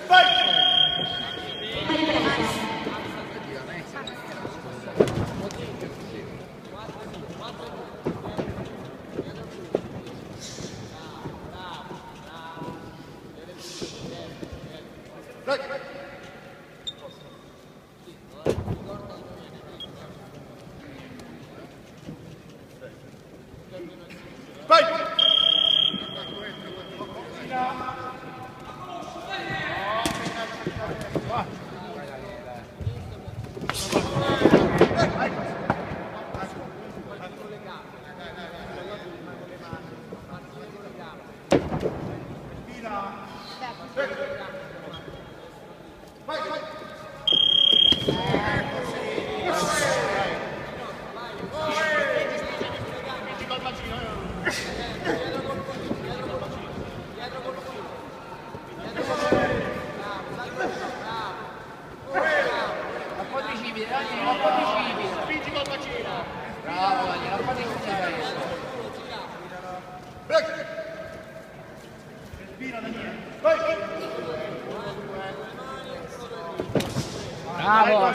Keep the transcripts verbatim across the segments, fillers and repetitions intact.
Bravo!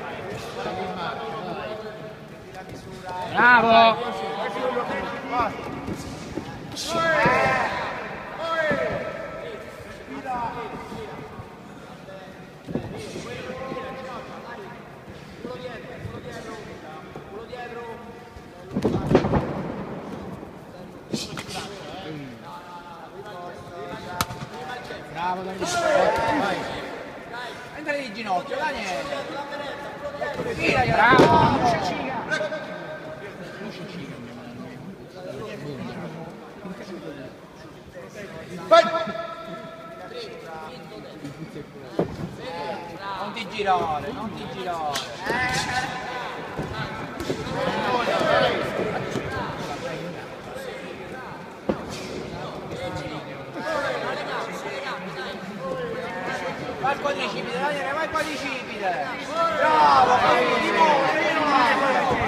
Bravo! Bravo Daniele! Entra di ginocchio, Daniele! Bravo! Vai! Non ti girare, non ti girare! Vai al quadricipite, Daniele, vai al quadricipite! Bravo! Di nuovo, di nuovo!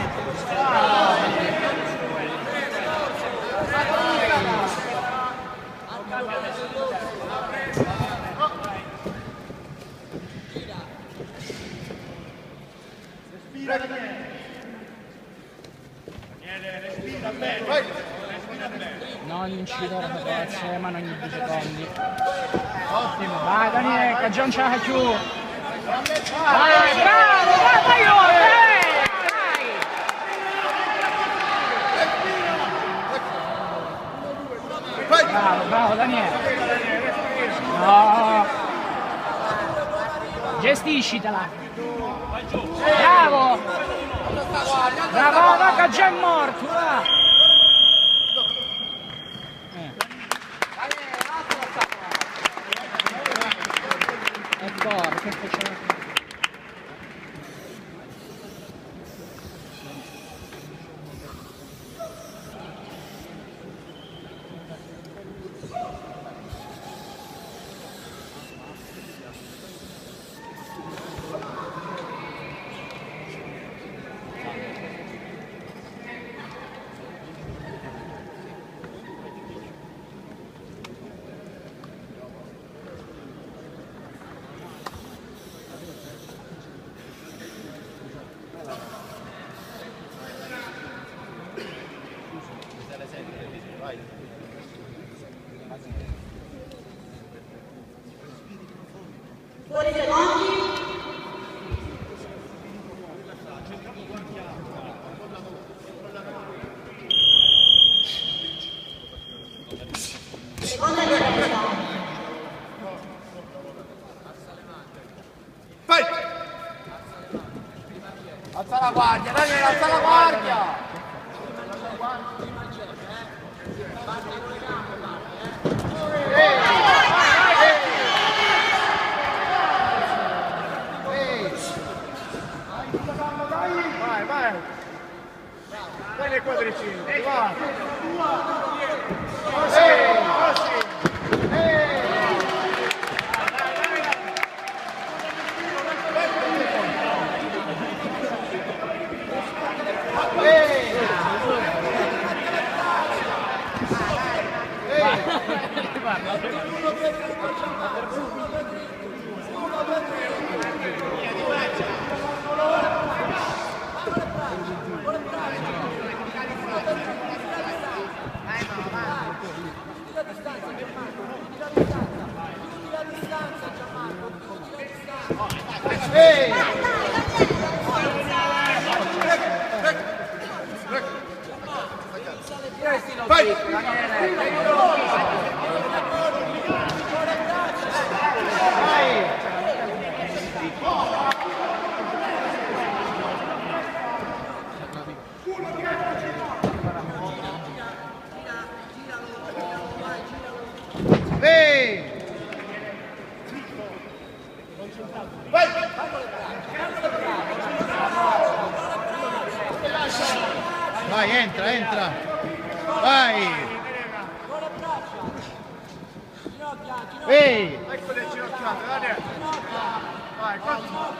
Respira Daniele! Daniele, respira bene! Vai! Respira bene! Non incidere la pezza, le mani ogni due secondi. Ottimo! Vai Daniele, che già non ce la fai più! Vai, bravo! Vai, vai, vai! Vai! Bravo, bravo Daniele! No! Gestiscitela! Bravo! Bravo, va che già è morto! Va! Che facciamo? Fuori secondi. Seconda ripresa. Vai! Alza la guardia, Daniele, alza la guardia! Vai, vai! Vai nel quadricipite, vai! Così, così! Ehi! Vai! Ehi! Vai! Vai, entra, entra! Vai! Ehi! Ecco le ginocchiate, Daniel! Vai, continua!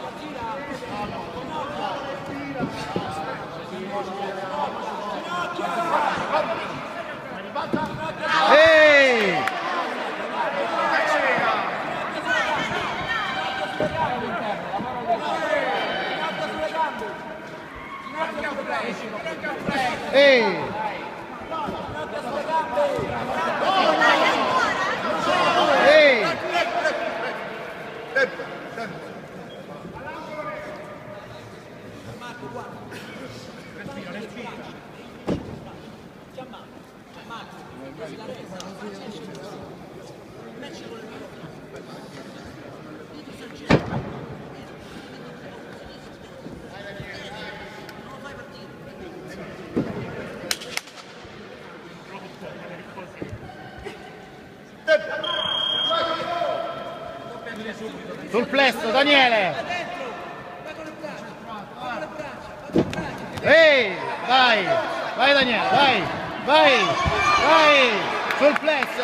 Ehi! Ehi! Ehi! Respira, respira. Sul plesso, Daniele! Ehi! Vai! Vai Daniele, vai! Vai! Vai! Sul plesso!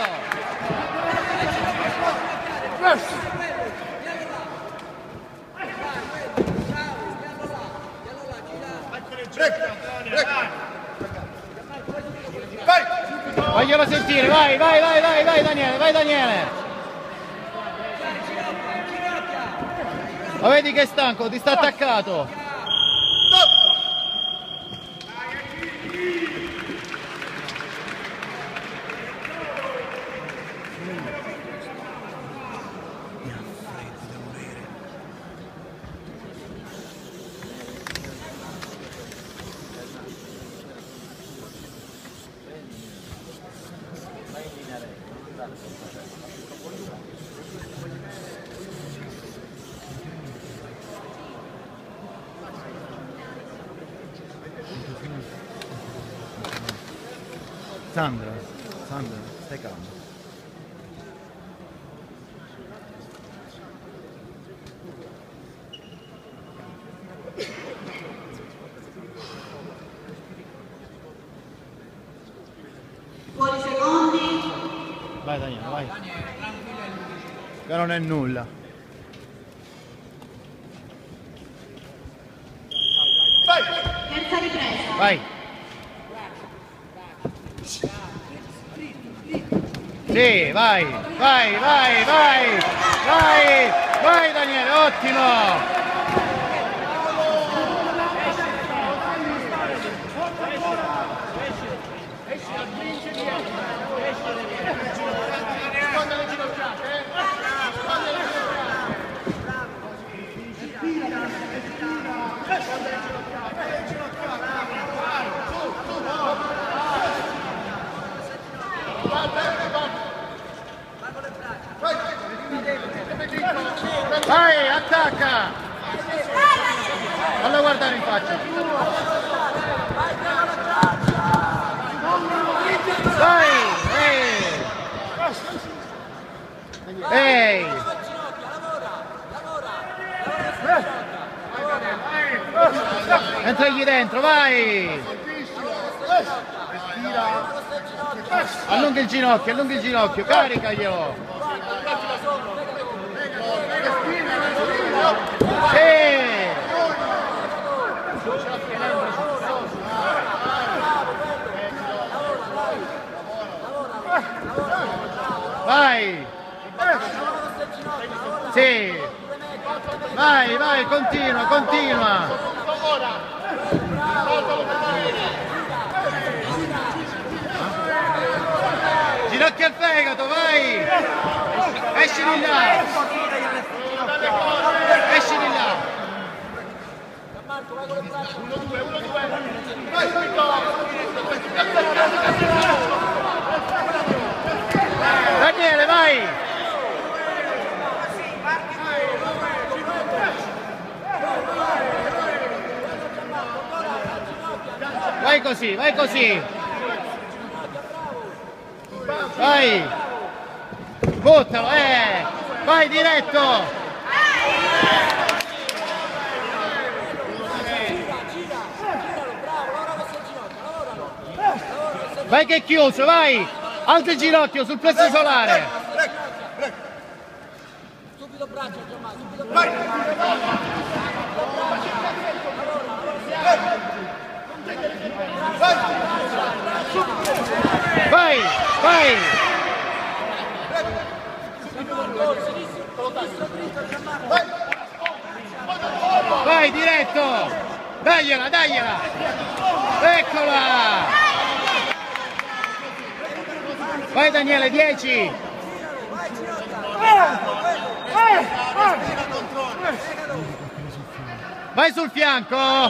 Vai! Vogliono sentire, vai, vai, vai, vai, vai Daniele, vai Daniele! Ma vedi che è stanco, ti sta attaccato! Sandra, Sandra, stai calma. Fuori secondi. Vai Daniele, vai. Che non è nulla. Vai! Terza ripresa. Vai! Sì, vai, vai, vai, vai, vai, vai Daniele, ottimo! Vai, attacca! Fallo guardare in faccia! Vai! Ehi! Ehi! Entragli dentro, vai! Allunga il ginocchio, allunga il ginocchio, caricaglielo! Sì! Vai! Sì! Vai, vai, continua, continua! Ginocchio al fegato, vai! Esci di là! vai così, vai così. Vai. Buttalo, eh. Vai diretto. Vai che è chiuso, vai! Alza il ginocchio sul plesso solare! Subito braccio, Gianmarco, subito braccio! Vai! Vai! Vai diretto! Dagliela, dagliela! Eccola! Vai Daniele, dieci! Vai sul fianco!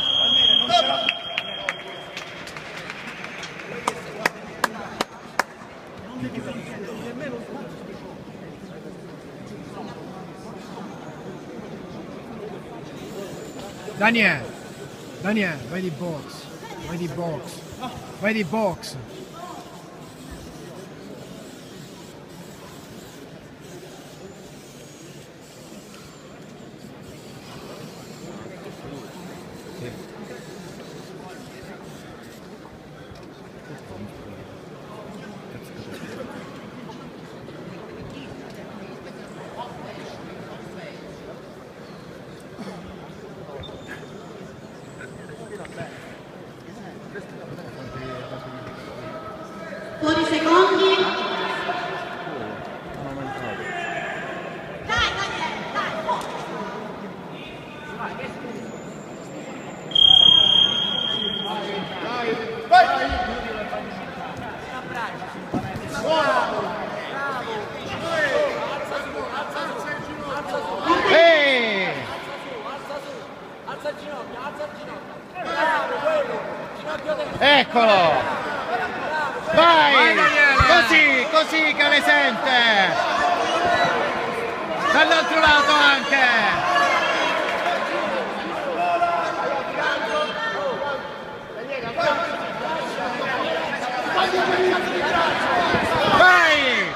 Daniele, Daniele, vai di box, vai di box, vai di box. Fuori secondi. Dai, Daniele, dai, Ehi! Alza il ginocchio, alza il ginocchio! Bravo, quello! Ginocchio dentro! Eccolo! Vai! Così, così che le sente! Dall'altro lato anche! Vai!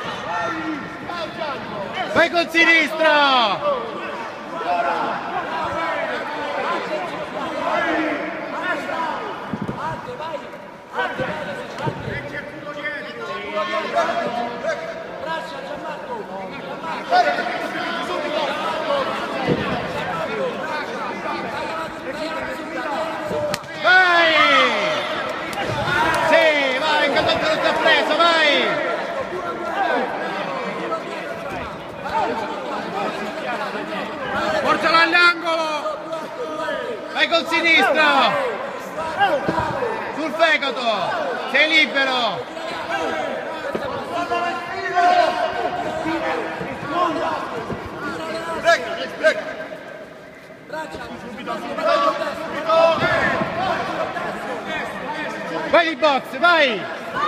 Vai col sinistro! Braccia Gianmarco! Vai! Sì, vai, che non te lo sta preso, vai! Portalo all'angolo! Vai col sinistro! Sul fegato! Sei libero! Vai di box, vai!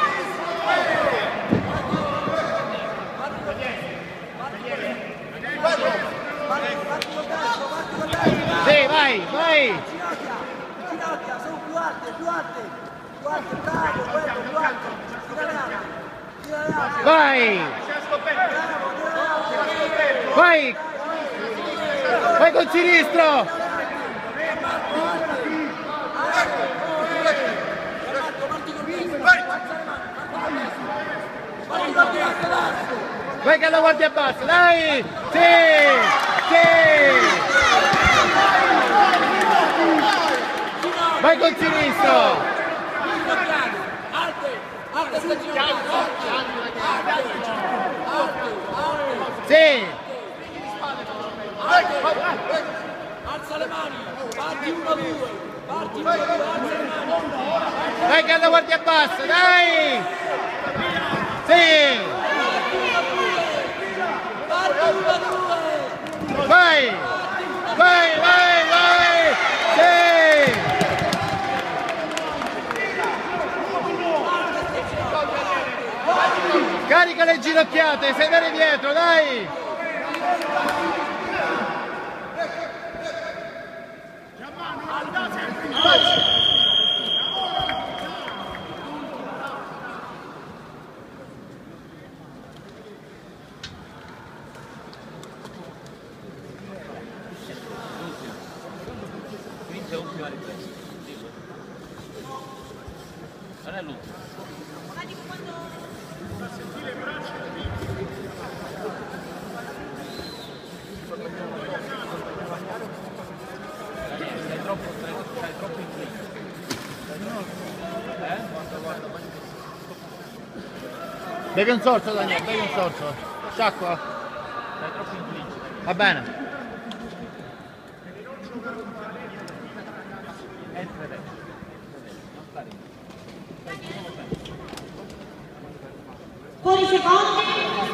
Sì, vai, vai! Ginocchia, sono più alte, più alte! Più alte, bravo, quello, più alte! Tira le alte! Tira le alte! Vai! Vai! Vai col sinistro! Vai che la guardia bassa, dai! Sì! Sì! Vai col sinistro! Alte! Alte sta ginocchia! Sì! Alza le mani! Parti uno due! Parti uno due! Alza le mani! Vai che la guardia bassa, dai! Sì! Parti uno due! Vai! Vai, vai, vai! Sì! Carica le ginocchiate, sedere dietro, dai! Non è l'ultimo. Stai troppo, stai troppo in free. Eh? Guarda, guarda, guarda. Bevi un sorso, Daniele, bevi un sorso. Sciacqua. Stai troppo in free. Va bene. Entra adesso. Non stare. Fuori secondi.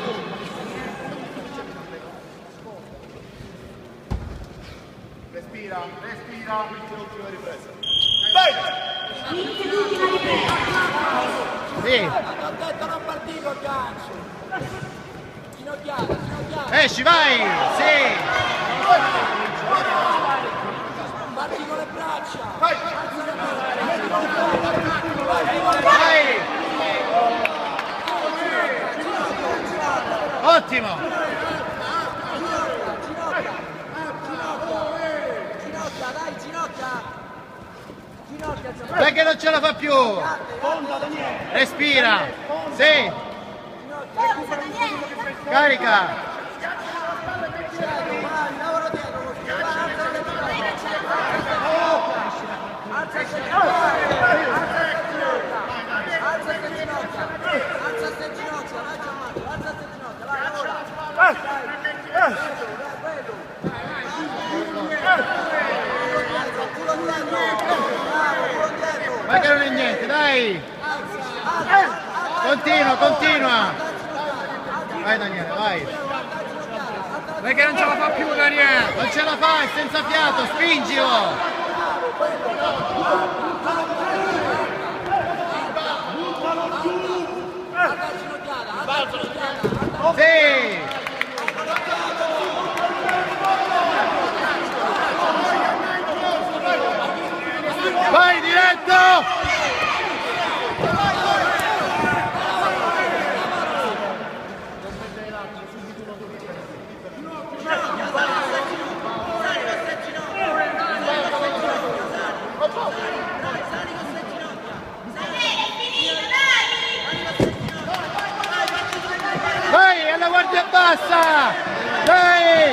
Respira, respira, l'ultima ripresa. Inizia l'ultima ripresa. Sì. Ti ho detto non partito il gancio. Ginocchiata, ginocchiata. Esci, vai. Sì. Parti con le braccia. Vai. Vai. Ottimo. Ginocchia, dai, ginocchia. Ginocchia, ginocchia. Dai che non ce la fa più. Respira. Sì. Carica. Vai, lavoro dietro così. Vai, alza le ginocchia. Alza le ginocchia. Alza le ginocchia. Alza le ginocchia. Vai, Gianmarco. Alza le ginocchia. Vai, lavora. Dai. Vedo, vedo. Culo dietro. Bravo, culo dietro. Ma che non è niente, dai. Continua, continua. Vai Daniele, vai. Dai che non ce la fa più, Daniele. Non ce la fai, senza fiato, spingilo. Sì. Vai diretto. Vai, alla guardia bassa! Dai!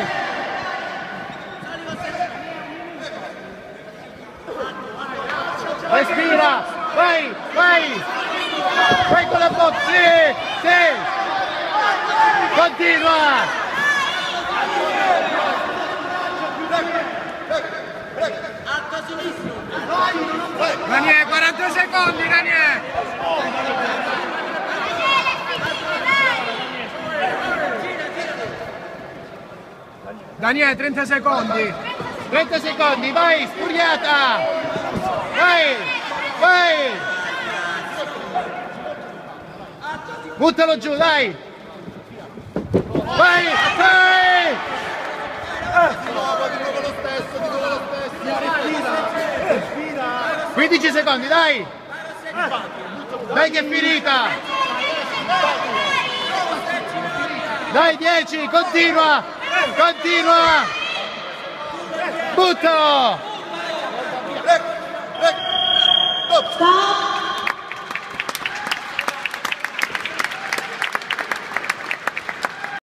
Respira! Vai, vai! Vai con la box! Sì! Sì! Continua! Daniele, quaranta secondi, Daniele. Daniele, trenta secondi. trenta secondi, vai, spuriata! Vai! Vai! Buttalo giù, dai! Vai! Vai! quindici secondi, dai! Dai che è finita! Dai, dieci, continua! Continua! Buttalo! Stop.